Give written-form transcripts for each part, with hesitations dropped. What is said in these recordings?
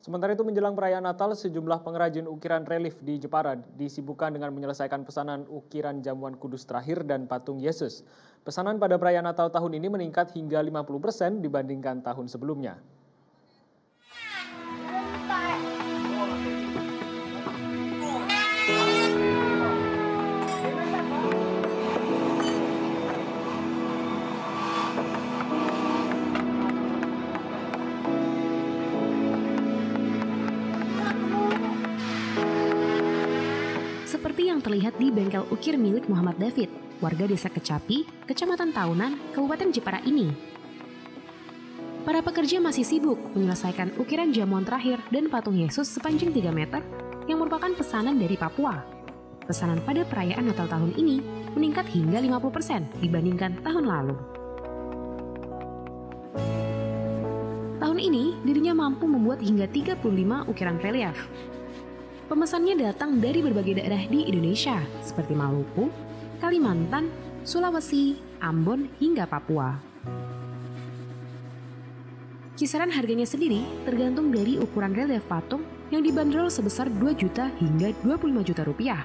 Sementara itu menjelang perayaan Natal, sejumlah pengrajin ukiran relief di Jepara disibukkan dengan menyelesaikan pesanan ukiran jamuan kudus terakhir dan patung Yesus. Pesanan pada perayaan Natal tahun ini meningkat hingga 50% dibandingkan tahun sebelumnya. Seperti yang terlihat di bengkel ukir milik Muhammad David, warga desa Kecapi, Kecamatan Taunan, Kabupaten Jepara ini. Para pekerja masih sibuk menyelesaikan ukiran jamuan terakhir dan patung Yesus sepanjang 3 meter yang merupakan pesanan dari Papua. Pesanan pada perayaan Natal tahun ini meningkat hingga 50% dibandingkan tahun lalu. Tahun ini, dirinya mampu membuat hingga 35 ukiran relief. Pemesannya datang dari berbagai daerah di Indonesia, seperti Maluku, Kalimantan, Sulawesi, Ambon, hingga Papua. Kisaran harganya sendiri tergantung dari ukuran relief patung yang dibanderol sebesar 2 juta hingga 25 juta rupiah.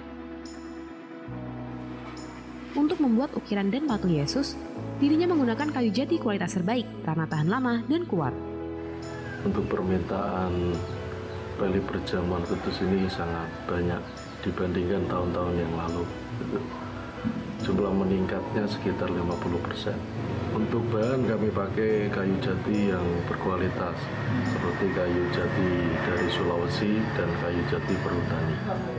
Untuk membuat ukiran dan patung Yesus, dirinya menggunakan kayu jati kualitas terbaik karena tahan lama dan kuat. Untuk permintaan relief perjamuan kudus ini sangat banyak dibandingkan tahun-tahun yang lalu. Jumlah meningkatnya sekitar 50%. Untuk bahan kami pakai kayu jati yang berkualitas seperti kayu jati dari Sulawesi dan kayu jati perhutani.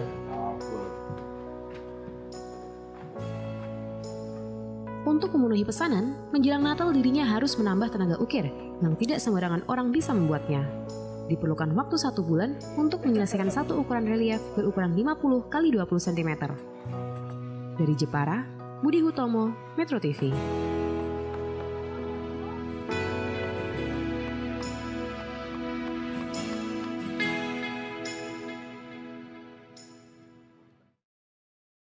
Untuk memenuhi pesanan, menjelang Natal dirinya harus menambah tenaga ukir yang tidak sembarangan orang bisa membuatnya. Diperlukan waktu 1 bulan untuk menyelesaikan satu ukuran relief berukuran 50 x 20 cm. Dari Jepara, Budi Hutomo, Metro TV.